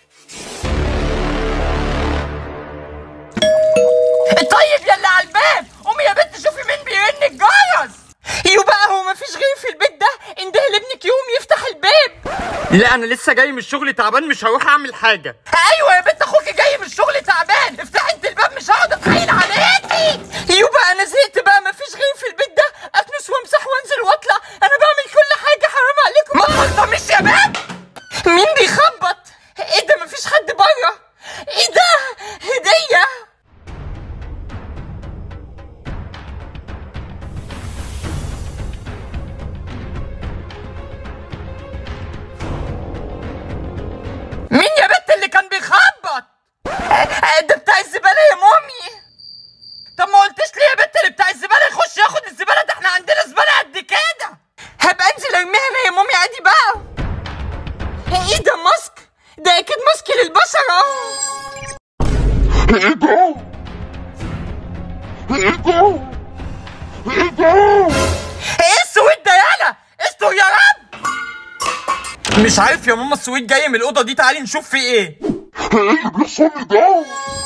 طيب يلا على الباب، قومي يا بنت شوفي مين بيرن الجرس. يو بقى هو مفيش غير في البيت ده؟ انده لابنك يقوم يفتح الباب. لا انا لسه جاي من الشغل تعبان، مش هروح اعمل حاجه. ايوه يا بنت اخوكي جاي من الشغل تعبان، افتحي انت الباب مش هقعد اتحايل عليكي. يو بقى انا زهقت بقى، مفيش غير في البيت ده اكنس وامسح وانزل واطلع، انا بعمل كل حاجه، حرام عليكم. ما تلطميش يا بنت. مين بيخبط؟ ايه ده مفيش حد بره؟ ايه ده هديه؟ مين يا بنت اللي كان بيخبط؟ ده بتاع الزبالة يا مامي. طب ما قلتش ليه يا بنت اللي بتاع الزبالة يخش ياخد الزبالة؟ ده احنا عندنا زبالة قد كده. هبقى انزل ارميها انا يا مامي عادي بقى. ايه ده ماسك؟ ده اكيد ماسك للبشر اهو. ايه ده؟ ايه ده؟ ايه ده؟ ايه السويت ده يالا؟ استر يا رب. مش عارف يا ماما، السويت جاي من الأوضة دي، تعالي نشوف في ايه. ايه اللي بيحصل لي ده؟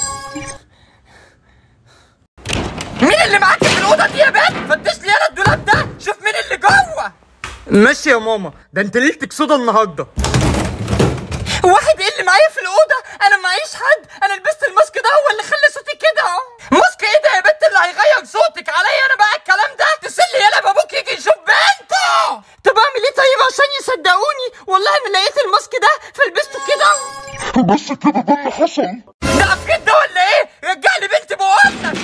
مين اللي معاك في الأوضة دي يا بنت؟ فتش لي يالا الدولاب ده، شوف مين اللي جوه. ماشي يا ماما، ده انت ليلتك سودا النهارده. واحد ايه اللي معايا في الأوضة؟ أنا معيش حد، أنا لبست الماسك ده هو اللي خلى صوتي كده اهو. ماسك ايه ده يا بنت اللي هيغير صوتك عليا أنا بقى الكلام ده؟ تسلي يالا بابوك يجي يشوف بنته. طب أعمل ايه طيب عشان يصدقوني؟ والله أنا لقيت الماسك ده فلبسته كده. بس كده ده اللي حصل. ده عفريت ده ولا ايه؟ رجع لي بنتي بقولك.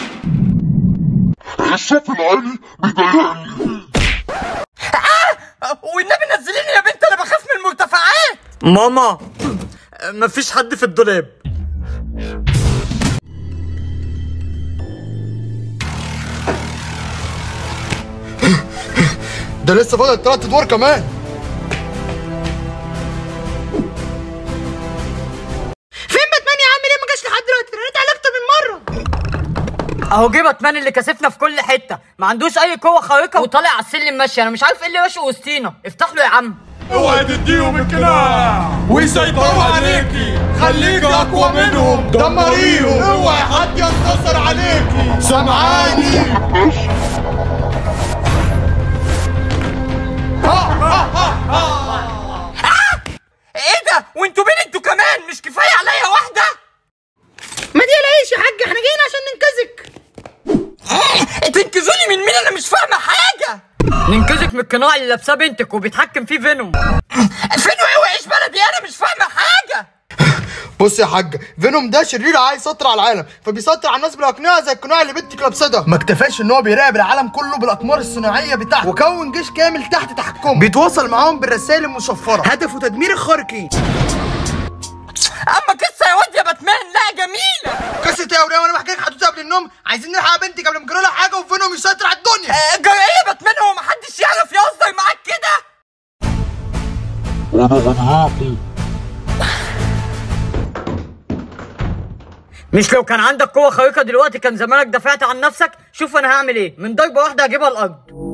الصوت العالي بيضايقني. والنبي نزليني يا بنت، انا بخاف من المرتفعات. ماما مفيش حد في الدولاب. ده لسه فاضل 3 ادوار كمان. فين باتمان يا عم؟ ليه ما جاش لحد دلوقتي؟ رنيت عليه اكتر من مره. اهو جه باتمان اللي كاسفنا في كل حته، ما عندوش اي قوه خارقه وطالع على السلم ماشي، انا مش عارف ايه اللي ماشي وسطينا. افتح له يا عم. اوعي تديهم القناع ويسيطروا عليكي، خليكي اقوى منهم، دمريهم، اوعي حد ينتصر عليكي، سامعاني؟ ايه ده؟ وانتوا مين انتوا كمان؟ مش كفايه عليا واحده؟ ما تقلقيش يا حاج، احنا جايين عشان ننقذك. تنقذوني من مين؟ انا مش فاهمه حاجه. ننقذك من القناع اللي لابساه بنتك وبيتحكم فيه فينوم. فينوم ايه وعيش بلدي؟ انا مش فاهمه حاجه. بص يا حاج، فينوم ده شرير عايز يسيطر على العالم، فبيسيطر على الناس بالاقنعه زي القناع اللي بنتك لابساه ده. ما اكتفاش ان هو بيراقب العالم كله بالاقمار الصناعيه بتاعته، وكون جيش كامل تحت تحكمه بيتواصل معاهم بالرسائل المشفره، هدفه تدمير الخارقين. اما قصه يا واد يا باتمان، لا جميله. قصه ايه يا وليه؟ وانا بحكي لك حدوته قبل النوم؟ عايزين نلحق بنتي قبل ما يجرى لها حاجه وفينوم يسيطر على الدنيا. جرى ايه يا باتمان؟ هو محدش يعرف يهزر معاك كده. مش لو كان عندك قوة خارقة دلوقتي كان زمانك دافعت عن نفسك؟ شوف انا هعمل ايه، من ضربة واحدة هجيبها الارض.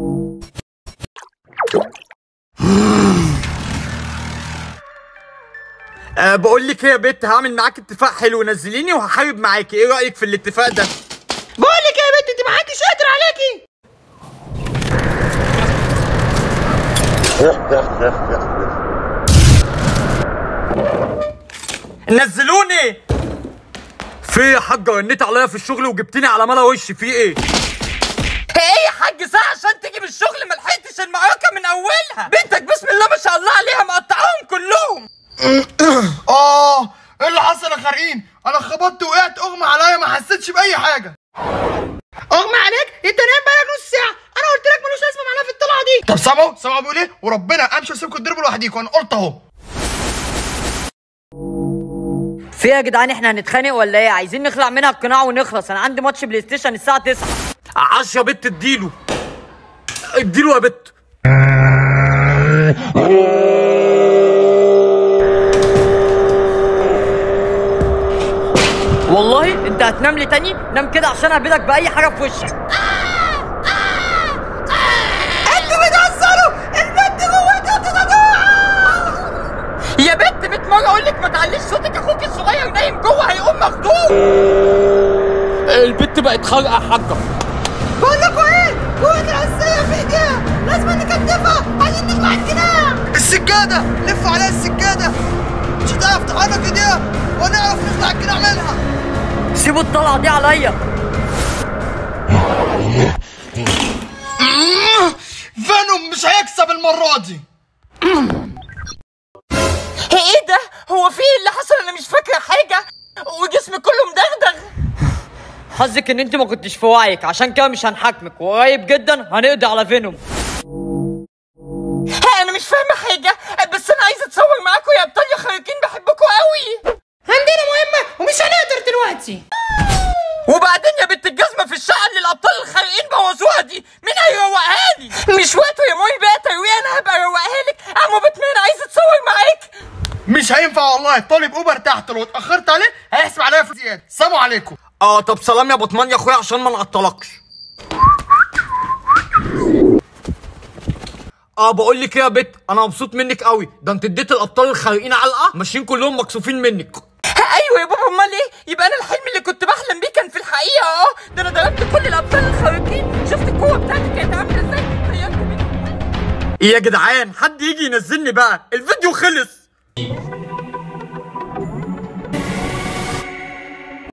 بقول لك ايه يا بت، هعمل معاك اتفاق حلو، نزليني وهحارب معاكي، ايه رأيك في الاتفاق ده؟ بقول لك ايه يا بت، انت محدش قادر عليكي. نزلوني. في ايه يا حاجه؟ رنيت عليا في الشغل وجبتني على ملا وشي، في ايه؟ ايه يا حاج ساعه عشان تيجي من الشغل ما لحقتش المعركه من اولها. بنتك بسم الله ما شاء الله عليها مقطعاهم كلهم. ايه اللي حصل يا خارقين؟ انا خبطت وقعت، اغمى عليا، ما حسيتش باي حاجه. اغمى عليك؟ انت نايم بقالك نص ساعه، انا قلت لك ملوش لازمه معانا في الطلعه دي. طب سامعوا بيقول ايه؟ وربنا امشي واسيبكم تضربوا لوحديكم، انا قلت اهو. في يا جدعان احنا هنتخانق ولا ايه؟ عايزين نخلع منها القناع ونخلص، انا عندي ماتش بلاي ستيشن الساعه 9. 10 يا بت، اديله يا بت. والله انت هتنام لي تاني؟ نام كده عشان اهبدك باي حاجه في وشك. انتوا بتهزروا، البنت جواك بتتجوع. يا بت 100 مره اقول لك ما تعليش صوتك، اخوك البت بقت خارقه يا حاجه. بقول لكم ايه؟ قوة العزية في ايديها، لازم نكتفها عشان نطلع الجناح. السجادة، لفوا عليها السجادة، مش هتعرف تحرك ايديها ونعرف نطلع الجناح منها. سيبوا الطلعه دي عليا. فينوم مش هيكسب المرة دي. ايه ده؟ هو في ايه اللي حصل؟ انا مش فاكره حاجه وجسمي كله مدغدغ. حظك ان انت ما كنتش في وعيك، عشان كده مش هنحاكمك، وقريب جدا هنقضي على فينوم. انا مش فاهمه حاجه، بس انا عايزه اتصور معاكم يا ابطال يا خارقين، بحبكم قوي. عندنا مهمة ومش هنقدر دلوقتي. وبعدين يا بنت الجزمه في الشقه اللي الابطال الخارقين بوظوها دي، مين هيروقها لي؟ مش وقته يا موي بقى ترويق، انا هبقى اروقها لك. عمو باتمان عايز اتصور معاك. مش هينفع والله، طالب اوبر تحت، لو اتأخرت عليه هيحسب عليا فلوس زيادة. سلام عليكم. طب سلام يا بطمان يا اخويا عشان ما نعطلكش. بقول لك ايه يا بت، انا مبسوط منك قوي، ده انت اديت الابطال الخارقين علقه ماشيين كلهم مكسوفين منك. ايوه يا بابا، امال ايه؟ يبقى انا الحلم اللي كنت بحلم بيه كان في الحقيقه. ده انا ضربت كل الابطال الخارقين، شفت القوه بتاعتي كانت عامله ازاي؟ طيرت منهم. ايه يا جدعان، حد يجي ينزلني بقى، الفيديو خلص.